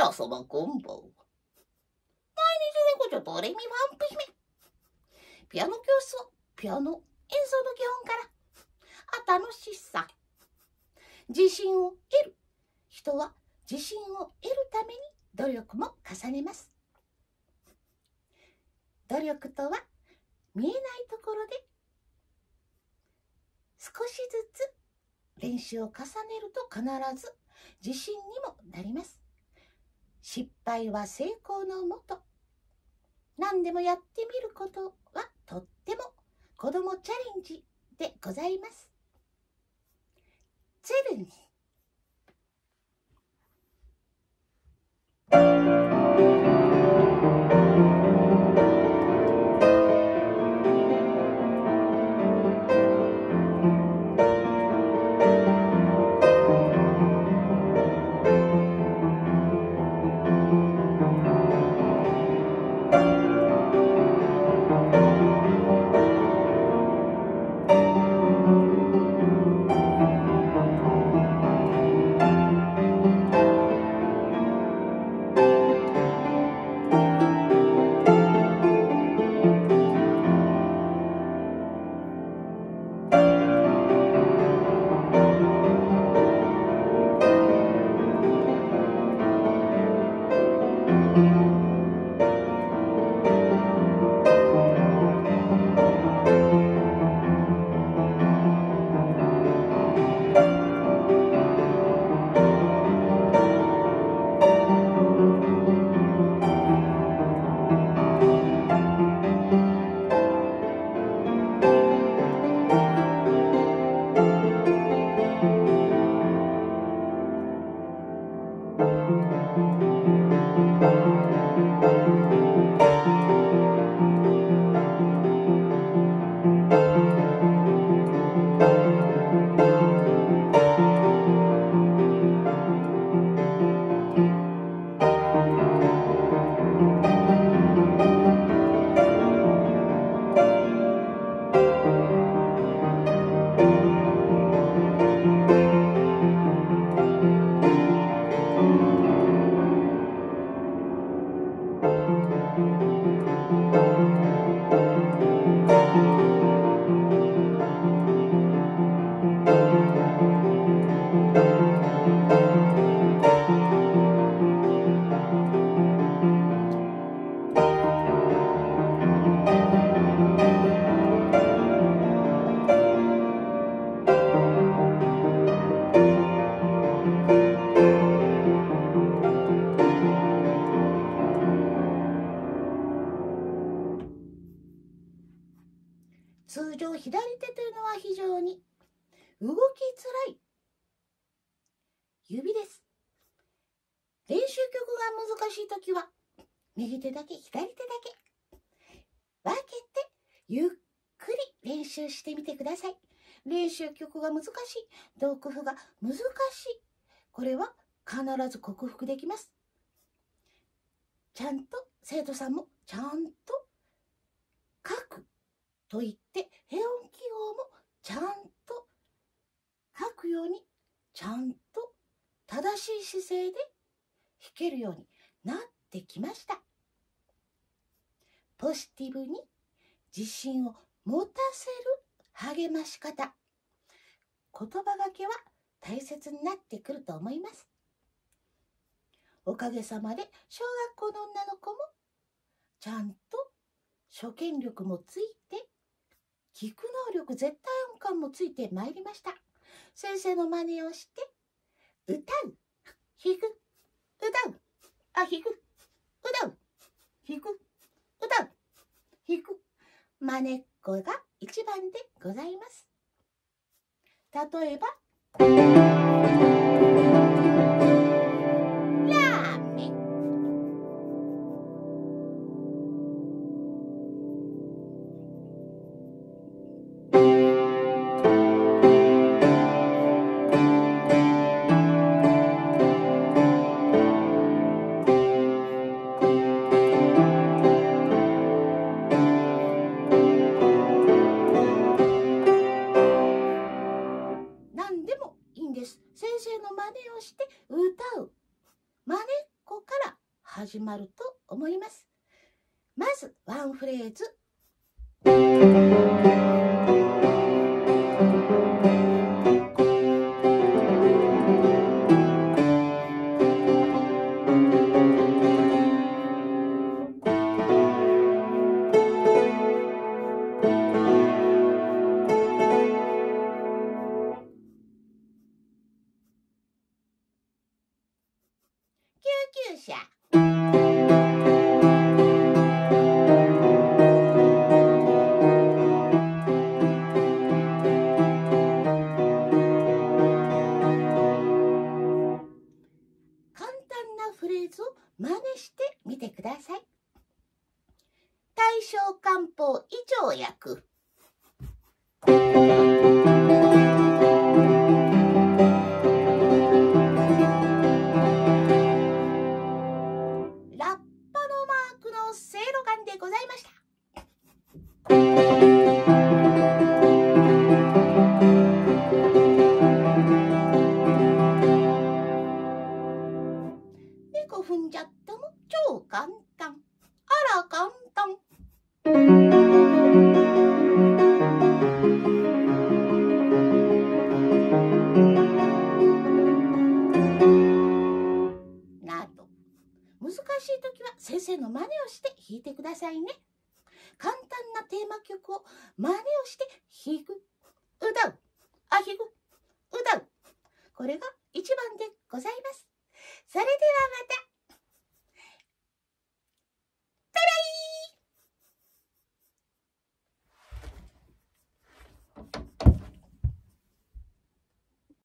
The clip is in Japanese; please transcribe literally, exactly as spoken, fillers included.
皆様こんばんは。毎日猫ちょドレミファンプ姫。ピアノ教室はピアノ演奏の基本から、あ、楽しさ。自信を得る。人は自信を得るために努力も重ねます。努力とは見えないところで少しずつ練習を重ねると必ず自信にもなります。失敗は成功のもと。何でもやってみることはとっても子供チャレンジでございます。チャレンジ。通常左手というのは非常に動きづらい指です。練習曲が難しいときは右手だけ左手だけ分けてゆっくり練習してみてください。練習曲が難しい、読譜が難しい、これは必ず克服できます。ちゃんと生徒さんもちゃんと書くと言って平音記号もちゃんと書くように、ちゃんと正しい姿勢で弾けるようになってきました。ポジティブに自信を持たせる励まし方、言葉がけは大切になってくると思います。おかげさまで小学校の女の子もちゃんと初見力もついて、聞く能力、絶対音感もついてまいりました。先生の真似をして歌う、弾く、歌う、あ、弾く、歌う、弾く、歌う、弾く、真似っこが一番でございます。例えばラーメン、何でもいいんです。先生の真似をして歌う、真似っこから始まると思います。まずワンフレーズ。救急車。簡単なフレーズを真似してみてください。大正漢方胃腸薬。ラッパのマークのせいろがんでございました。猫踏んじゃったの超簡単。あら簡単。など、難しいときは先生の真似をして弾いてくださいね。簡単なテーマ曲を真似をして弾く、歌う、あ、弾く、歌う。これが一番でございます。それではまた。